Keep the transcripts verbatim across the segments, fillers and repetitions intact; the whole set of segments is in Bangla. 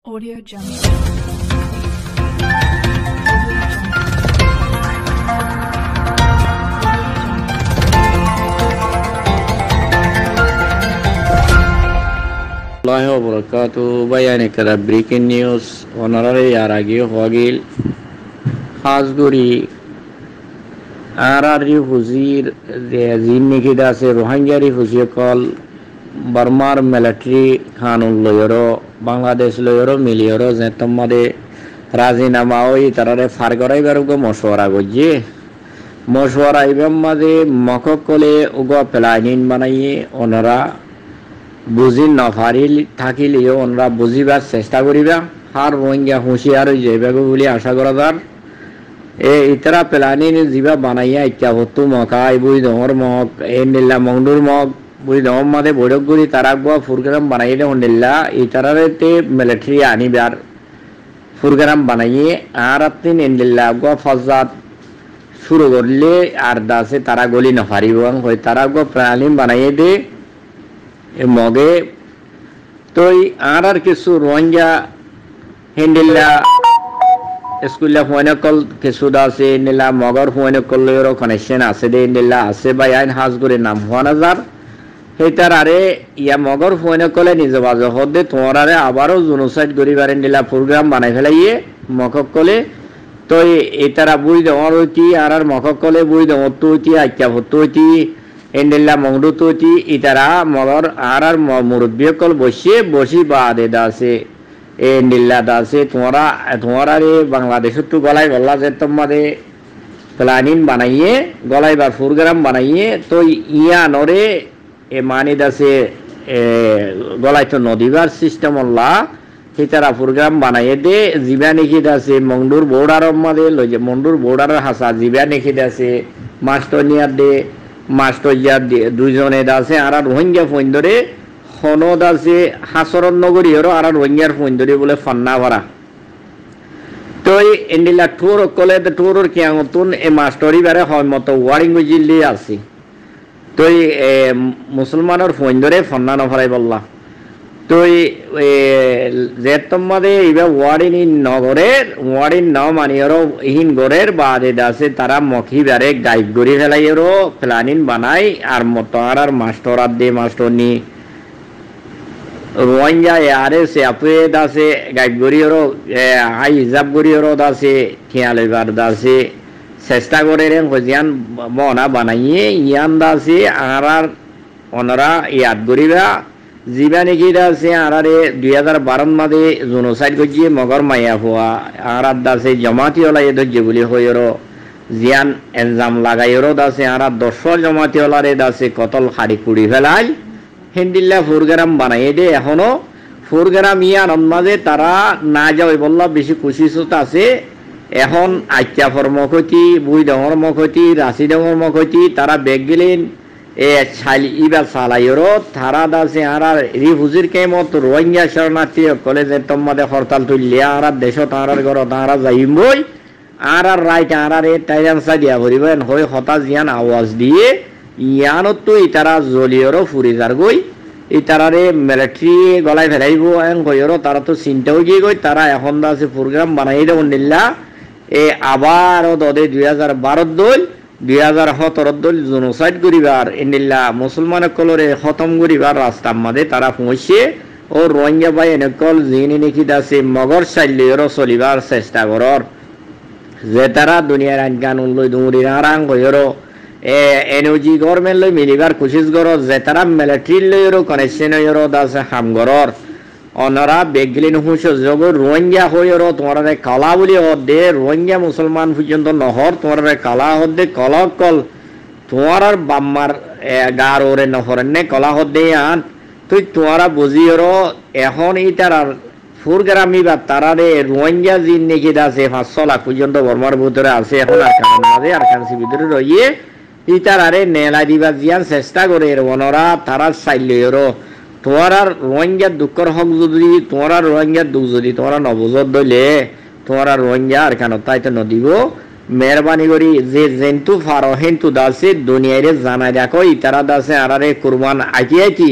Audio Jungle. الله وبركاته بيان كذا بريكنج نيوز ونرى ياراجي هواجيل خاصغوري آراري فوزير زين كذا سه روهنجاري فوزير كول برمار ملتري خانون ليرو বাংলাদেশ লয়রো মিলিয়রো যে তোমাদের রাজিনামা ওই তারারে ফারগরাই বেরুগো মশওয়ারা গজ্জি মশওয়ারা ইবাম মাঝে মককলে উগো প্ল্যানিং বানাইয়ে ওনারা বুঝি নফারিল থাকিলেও ওনারা বুঝিবার চেষ্টা করিবা হার রোহিঙ্গা হুঁশিয়ার হয়ে যাইবে বলে আশা করা যার এ ইতারা প্ল্যানিং জিবা বানাইয়া ইচ্ছা হতো মকাই বুই দমর মক এ নীলা মংডুর মক বুই দম মাঝে বৈঠক করি তারা গো প্রোগ্রাম বানাইলে হন্ডিল্লা ইতারাতে মিলিটারি আনিবার প্রোগ্রাম বানাইয়ে আর তিন ইন্ডিল্লা গো ফজাত শুরু করলে আর দাসে তারা গলি নফারিব হয় তারা গো প্ল্যানিং বানাইয়ে দে মগে তো আর আর কিছু রোহিঙ্গা হিন্দিল্লা স্কুলে ফোনকল কিছু আছে নীলা মগর ফোনকল কানেকশন আছে দে নীলা আছে বা আইন হাজ করে নাম হওয়া নাজার সেইটার আরে ইয়া মগর ফোনকলে নিজ বাজ হদে তোমার আরে আবারও জুনোসাইড করিবারে নীলা প্রোগ্রাম বানাই ফেলাইয়ে মককলে তো এটারা বুঝ দেওয়ার হইতি আর আর মককলে বুঝ দেওয়ার তো হইতি আজ্ঞা হতো হইতি এন্ডিল্লা মংডু তুতি ইতারা মগর আর আর মুরব্বিয়কল বসে বসি বাদে দাসে এন্ডিল্লা দাসে তোমরা তোমরা রে বাংলাদেশত তো গলাই বললা যে তোমাদের প্ল্যানিং বানাইয়ে গলাই বা প্রোগ্রাম বানাইয়ে তো ইয়া নরে এ মানি দাসে গলাই তো নদীবার সিস্টেম আল্লাহ ইতারা প্রোগ্রাম বানাইয়ে দে জিবা নেকি দাসে মংডুর বোর্ডার মাদে লইছে মংডুর বোর্ডার হাসা জিবা নেকি দাসে মাস্টার নিয়ার দে মাস্টার ইয়ার দুইজনে দাসে আর রোহিঙ্গা ফোন ধরে হনদ আছে হাসরত নগরী হরো আর রোহিঙ্গার ফোন ধরে বলে ফান্না ভরা তো এন্ডিলা টুর কলে টুরর কিয়াঙতুন এ মাস্টারি বারে হয় মতো ওয়ারিং জিল্লি আছে তো মুসলমানের ফোন ধরে ফান্না নভরাই বললা তো যে তোমাদের এবার ওয়ারিং নগরের ওয়ারিং ন মানিয়রো ইহিন গরের বাদে দাসে তারা মখি বারে গাইড গড়ি ফেলাইয়েরও প্ল্যানিং বানাই আর মতো আর আর মাস্টার আর দে মাস্টার নি রোহিঙ্গা আরে সে আপে দাসে গাইড গড়িয়েরও হাই হিসাব গড়িয়েরও দাসে খেয়াল এবার দাসে চেষ্টা করে রে হজিয়ান মনা বানাইয়ে ইয়ান দাসে আর আর ওনারা ইয়াদ গড়িবা জিবা নেকি দাসে আর আরে দুই হাজার বারোর মাঝে জোনোসাইড গজিয়ে মগর মাইয়া হওয়া আর আর দাসে জমাতি ওলা এ ধৈর্য বলি হইরো জিয়ান এনজাম লাগাইরো দাসে আর আর দশ জমাতি ওলারে দাসে কতল খাড়ি কুড়ি ফেলাই হিন্দিল্লা প্রোগ্রাম বানাইয়ে দে এখনো প্রোগ্রাম ইয়ান মাঝে তারা না যাওয়াই বললা বেশি খুশিসত আছে এখন আচ্যা ফর্মকতি বুই ডঙর মকতি রাশি ডঙর মকতি তারা বেগ গেলেন এ ছালি ইবা সালাইরো তারা দাসে আর আর রিফুজির কেমত রোহিঙ্গা শরণার্থী কলেজে তোমাদের হরতাল তুললিয়া আর দেশ তাঁরার ঘর তাঁরা যাইম বই আর আর রাইট আর আর এ টাইজানসা দিয়া ভরিবেন হয়ে হতাশ ইয়ান আওয়াজ দিয়ে ইয়ানত তো ইতারা জলিয়রও ফুরি যার গই ইতারারে মিলিটারি গলায় ফেলাইব এন গইরও তারা তো চিন্তাও গিয়ে গই তারা এখন দাসে প্রোগ্রাম বানাই দেব নিল্লা এ আবারও দদে দুই হাজার বারো দল দুই হাজার সতেরো দল জোনোসাইড করিবার এনিল্লা মুসলমান কলরে খতম করিবার রাস্তার মাঝে তারা পৌঁছে ও রোহিঙ্গা বাই এনেকল যিনি নেকি দাসে মগর চাইলেও চলিবার চেষ্টা করর যে তারা দুনিয়ার আইন কানুন লই দৌড়ি আরাং গইরও এ এনওজি গভর্নমেন্ট লই মিলিবার কোশিশ করর যে তারা মিলিটারি লইরও কানেকশন হইরও দাসে হাম করর অনরা বেগলিন হুঁশ যোগ রোহিঙ্গা হইরও তোমার কালা বলি হদে রোহিঙ্গা মুসলমান পর্যন্ত নহর তোমার কালা হদে কলক কল তোমার আর বাম্মার গার ওরে নহরেন নে কলা হদে আন তুই তোমারা বুঝিওরও এখন ইটার আর ফুরগ্রামি বা তারারে রোহিঙ্গা জিন নেকি দাসে পাঁচশো লাখ পর্যন্ত বর্মার ভিতরে আছে এখন আর কারণ মাঝে আর কানসি ভিতরে রইয়ে ইটার আরে নেলা দিবা জিয়ান চেষ্টা করে অনরা তারা চাইলেও তোমার আর রোহিঙ্গার দুঃখর হক যদি তোমার আর রোহিঙ্গার দুঃখ যদি তোমরা নবজত দইলে তোমার আর রোহিঙ্গা আর কেন তাই তো নদিব মেহরবানি করি যে জেন্তু ফারো হেন্তু দাসে দুনিয়ারে জানাই রাখো ইতারা দাসে আরারে কুরবান আইতি আইতি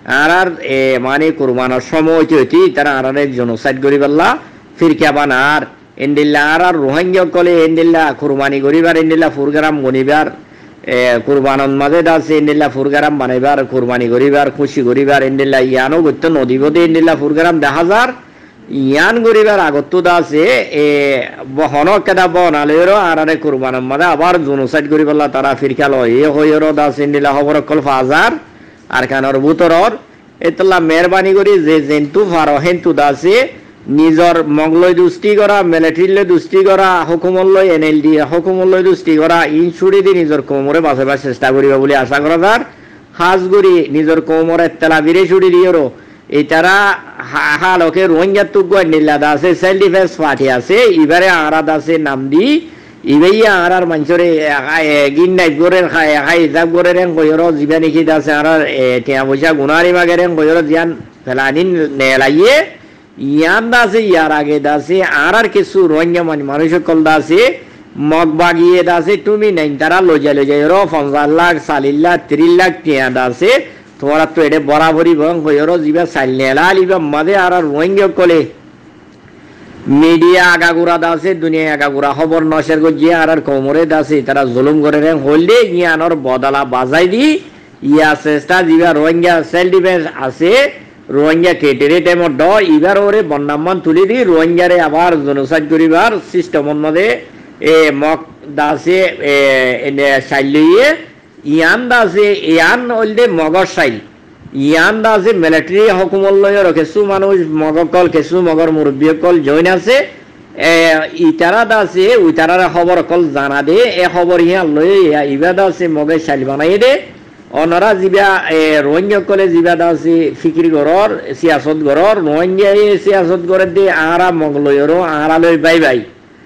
আর আর মানে কুরবানোর সময় হইতে তারা আর আর জনসাইড করি পাল্লা ফিরকা বানার এন্ডিল্লা আর আর রোহিঙ্গা কলে এন্ডিল্লা কুরবানি করিবার এন্ডিল্লা প্রোগ্রাম গনিবার কুরবানন মাঝে আছে এন্ডিল্লা প্রোগ্রাম বানাইবার কুরবানি করিবার খুশি করিবার এন্ডিল্লা ইয়ানো গত্য নদী বদে এন্ডিল্লা প্রোগ্রাম দেখা যার ইয়ান গরিবার আগত আছে এ বহনক কেদা বনালেরও আর আরে কুরবানন মাঝে আবার জনসাইড করি পাল্লা তারা ফিরকা লয় এ হইরো দাস এন্ডিল্লা খবর কল ফাজার আর কানর বুতরর এতলা মেহরবানি করি যে জেন্তু ফারো হেন্তু দাসে নিজর মংলয় দুষ্টি করা মিলিটারিলে দুষ্টি করা হুকুমল্লয় এনএলডি হুকুমল্লয় দুষ্টি করা ইনসুরি দি নিজর কোমরে বাঁচাবার চেষ্টা করিবা বলে আশা করা যার হাজগুড়ি নিজর কোমরে তেলা বিরে ছুড়ি দিয়েরও এই তারা হালকে রোহিঙ্গা তুগ্য নীলা দাসে সেল ডিফেন্স পার্টি আছে এবারে আরাদ আছে নাম দি ইবেইয়া আর আর মানুষরে গিন নাইট করে খায় খাই হিসাব করে রেন কইরো জিবা নিখি দাসে আর টিয়া পয়সা গুনারি মাগে রেন কইরো জিয়ান ফেলানিন নেলাইয়ে ইয়ান দাসে ইয়ার আগে দাসে আর আর কিছু রোহিঙ্গা মানে মানুষ কল দাসে মগ বাগিয়ে দাসে তুমি নাই তারা লজা লজা রো পঞ্চাশ লাখ চাল্লিশ লাখ ত্রিশ লাখ টিয়া দাসে তোমার তো এটা বরাবরই বং কইরো জিবা চাল নেলা লিবা মাঝে আর আর রোহিঙ্গা কলে মিডিয়া আগাগুড়া দাসে দুনিয়া আগাগুড়া খবর নশের গিয়ে আর আর কোমরে দাসে তারা জুলুম করে রেন হইলে ইয়ানোর বদলা বাজাই দি ইয়া চেষ্টা জিবা রোহিঙ্গা সেল ডিফেন্স আছে রোহিঙ্গা কেটেরে টাইমর ড ইবার ওরে বন্যামান তুলি দি রোহিঙ্গারে আবার জনসাইড করিবার সিস্টেমর মধ্যে এ মক দাসে এ সাইলিয়ে ইয়ান দাসে ইয়ান হইলে মগর সাইল ইয়ান দাসে মিলিটারি হুকুমল্লয়ের কিছু মানুষ মগকল কিছু মগর মুরব্বীকল জয়েন আছে ইতারা দাসে উইতারার খবর কল জানা দে এ খবর ইয়া লই ইবা দাসে মগে সাইল বানাই দে অনরা জিবা রোহিঙ্গা কলে জিবা দাসে ফিকির গরর সিয়াসত গরর রোহিঙ্গা সিয়াসত গরে দে আরা মগলয়েরও আরা লই বাই বাই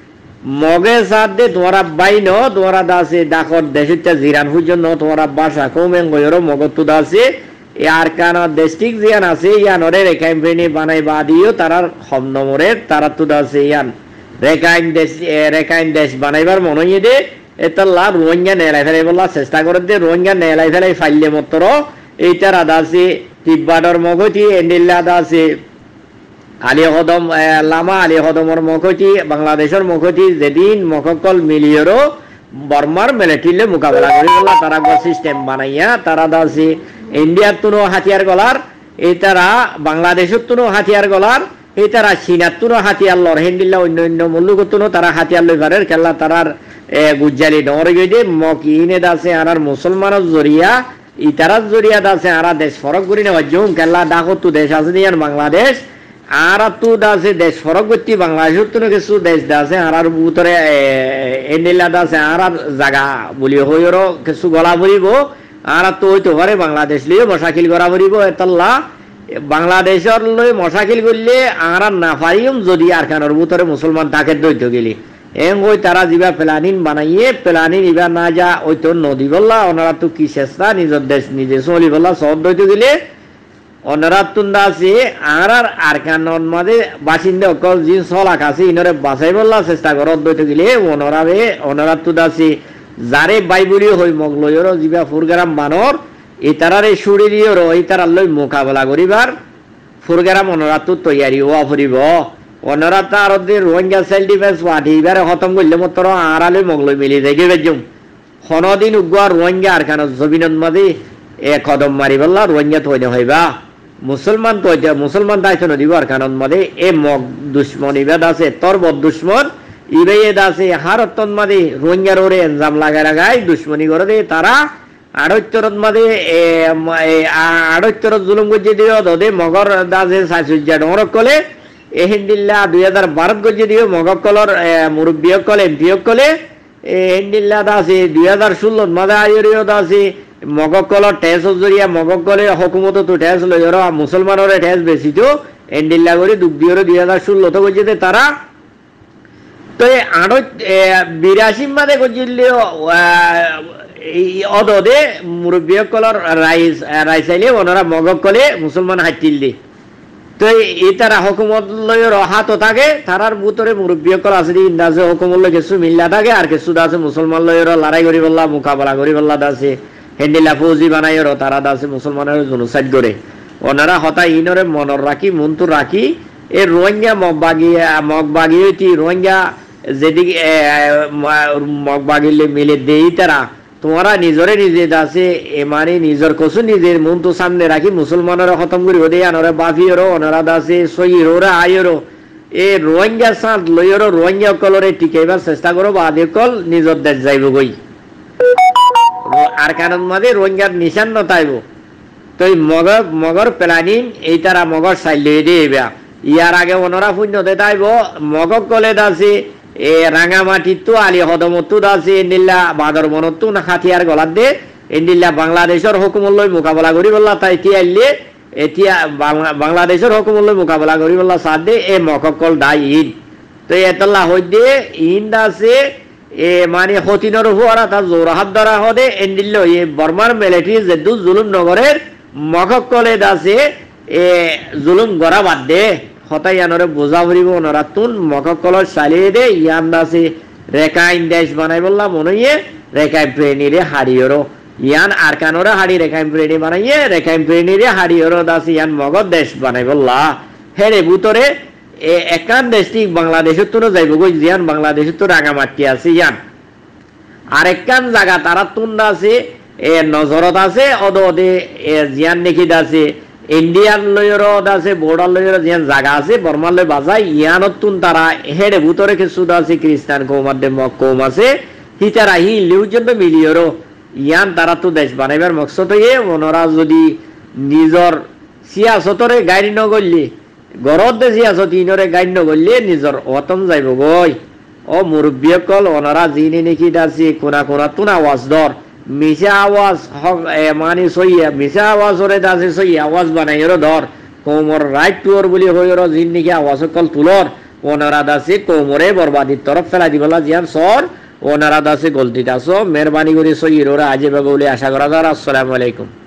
মগে সাথ দে তোমারা বাই ন তোমারা দাসে ডাকর দেশটা জিরান হুজন তোমারা বাসা কমেন গয়রো মগত দাসে আর কানা ডিস্ট্রিক্ট জিয়ান আছে ইয়ানরে রেকাইম্পেনি বানাই বাদিও তারার হম নম্বরের তারা তো দাসে ইয়ান রেকাইন দেশ রেকাইন দেশ বানাইবার মনই দে এতলা রোহিঙ্গা নেলাই ফেলাই বলা চেষ্টা করে দে রোহিঙ্গা নেলাই ফেলাই ফাইলে মতর এইটার আদাসে তিব্বাডর মগতি এন্ডিল্লা দাসে আলী হদম লামা আলী হদমর মখতি বাংলাদেশের মখতি যেদিন মখকল মিলিয়রও বর্মার মিলিটারিলে মোকাবেলা করে বলা তারা সিস্টেম বানাইয়া তারা দাসে ইন্ডিয়ার তুনো হাতিয়ার গলার এই তারা বাংলাদেশের তুনো হাতিয়ার গলার এই তারা চীনার তুনো হাতিয়ার লর হেন্ডিল্লা অন্য অন্য মূল্যগত তারা হাতিয়ার লই পারে খেলা তারার গুজ্জালি ডর গিয়ে মক ইনে দাসে আর মুসলমানের জরিয়া ইতারার জরিয়া দাসে আর দেশ ফরক করি নেওয়া জুম খেলা ডাকো তু দেশ আছে দিয়ান বাংলাদেশ আর তু দাসে দেশ ফরক করতে বাংলাদেশের তুনো কিছু দেশ দাসে আর বুতরে এন্ডিল্লা দাসে আর জায়গা বলি হইরও কিছু গলা ভরিব আর তো হইতে পারে বাংলাদেশ লিয়ে মশাকিল করা ভরিব এতল্লা বাংলাদেশের লই মশাকিল করলে আর না পারিম যদি আর খানোর ভিতরে মুসলমান তাকে দৈত্য গেলি এম ওই তারা যা প্লানিং বানাইয়ে প্লানিং এবার না যা ওই তো নদী বললা ওনারা তো কি চেষ্টা নিজের দেশ নিজে চলি বললা সব দৈত্য গেলে ওনারা তুন্দা আছে আর আর আর খানোর মাঝে বাসিন্দা অকল জিন সলাক আছে ইনরে বাঁচাই বললা চেষ্টা কর দৈত্য গেলে ওনারা ওনারা তুন্দা আছে যারে বাইবুলি হই মগলয়ের যা প্রোগ্রাম বানর এই তারারে সুড়ি দিয়ে এই তারার লই মোকাবেলা করিবার প্রোগ্রাম ওনারা তো তৈয়ারি হওয়া ফুরিব ওনারা তার রোহিঙ্গা সেল ডিফেন্স পার্টি এবারে খতম করলে মাত্র আড়ালে মগলই মিলি যাই বেজুম হনদিন উগুয়া রোহিঙ্গা আর খান জমিনের মাঝে এ কদম মারি বললা রোহিঙ্গা তো হইবা মুসলমান তো মুসলমান দায়িত্ব নদীব আর খানের মাঝে এ মগ দুশ্মন ইবাদ আছে তোর বদ দুশ্মন ইবেদ আছে হারতন মাঝে রোহিঙ্গার ওরে এনজাম লাগাই লাগাই দুশ্মনী করে দে তারা আড়ৈতরত মাঝে আড়ৈতরত জুলুম গজ্জে দিও দে মগর দাসে সাইসুজ্জা ডরক কলে এ হিন্দিল্লা দুই হাজার বারত গজ্জে দিও মগক কলর মুরব্বী কলে এমপি কলে এ হিন্দিল্লা দাসে দুই হাজার ষোলোত মাঝে আয়ুরিও দাসে মগক কলর টেস জরিয়া মগক কলে হকুমত তো টেস লই মুসলমানের টেস বেশি তো এন্ডিল্লা করে দুঃখ দিও দুই হাজার ষোলো তো গজ্জে তারা তো আড়ৈ বিরাশি মাঝে গজ্জিলেও অদে মুরব্বী কলর রাইস রাইসাইলে ওনারা মগক কলে মুসলমান হাইটিল দি তো এই তারা হুকুমত লয়ের হাতও থাকে তারার ভিতরে মুরব্বী কল আছে ইন্দাজে হুকুমত লয় কিছু মিল্লা থাকে আর কিছু দাসে মুসলমান লয়ের লড়াই করি বললা মোকাবেলা করি বললা দাসে হেন্ডিলা ফৌজি বানাইর তারা দাসে মুসলমানের জনসাইড করে ওনারা হতা ইনরে মনর রাখি মন্তু রাখি এ রোহিঙ্গা মগবাগি মগবাগি হইতি রোহিঙ্গা যেদিকে মগবাগিলে মিলে দেই তারা তোমরা নিজরে নিজে দাসে এ মানে নিজের কসু নিজের মন্তু সামনে রাখি মুসলমানের খতম করি ওদে আনরে বাফিরো ওনারা দাসে সইরোরা আইরো এ রোহিঙ্গা সাঁত লইরো রোহিঙ্গা কলরে টিকাইবার চেষ্টা করো বাদে কল নিজর দেশ যাইব গই আর কারণ মাঝে রোহিঙ্গার নিশান নতাইব তো মগর মগর প্ল্যানিং এই তারা মগর সাইলে দিয়ে ইয়ার আগে ওনারা শূন্য দেতাইব মগক কলে দাসে এ রাঙামাটিতো আলি হদমতো দাসে এন্ডিল্লা বাদর মনতো না হাতিয়ার গলাত দে এন্ডিল্লা বাংলাদেশের হুকুমলৈ মোকাবিলা করি বললা তাই এতিয়া আইলে এতিয়া বাংলাদেশের হুকুমলৈ মোকাবিলা করি বললা সাথ দে এ মগক কল দাই ইন তো এতলা হই দে ইন দাসে এ মানে হতিনর হুয়ারা তা জোরহাত ধরা হদে এন্ডিল্ল এ বর্মার মিলিটারি যেদু জুলুম নগরের মগক কলে দাসে এ জুলুম গড়া বাদ দে হতাই আনরে বোঝা ভরিব ওনারা তুন মগক কলর চালিয়ে দে ইয়ান দাসে রেখাইন দেশ বানাই বললাম মনে রেখাই প্রেণীরে হারিয়রো ইয়ান আর কানরে হারি রেখাইন প্রেণী বানাইয়ে রেখাইন প্রেণীরে হারিয়রো দাসে ইয়ান মগর দেশ বানাই বললা হেরে ভুতরে এ একান দেশটি বাংলাদেশের তো যাইব গই জিয়ান বাংলাদেশের তো রাঙামাটি আছে ইয়ান আরেকখান জায়গা তারা তুন আছে এ নজরত আছে অদ অদে এ জিয়ান নেকি আছে ইন্ডিয়ান লয়রো আছে বর্ডার লয়রো জিয়ান জায়গা আছে বর্মার লয় বাজাই ইয়ানত তুন তারা হেডে ভুতরে কিছু আছে খ্রিস্টান কৌমার মক কৌম আছে হিতারা হি লিউজন্য মিলিয়রো ইয়ান তারা তো দেশ বানাইবার মকসদ হয়ে ওনারা যদি নিজর সিয়াসতরে গাড়ি নগরলি গরত দে সিয়াসত ইনরে গাড়ি নগরলি নিজর অতম যাইব গই ও মুরব্বীকল ওনারা জিনি নেকি আছে কোনা কোনা তুন আওয়াজ ধর মিশা আওয়াজ মানে সইয়া মিশা আওয়াজ ওরে দাসে সই আওয়াজ বানাই ওর ধর কোমর রাইট টুর বলি হই ওর জিন নাকি আওয়াজ কল তুলর ওনারা দাসে কোমরে বরবাদির তরফ ফেলা দিবলা জিয়ান সর ওনারা দাসে গলতিটা আসো মেহরবানি করে সই ওরা আজে বাগলে আশা করা যার আসসালামু আলাইকুম।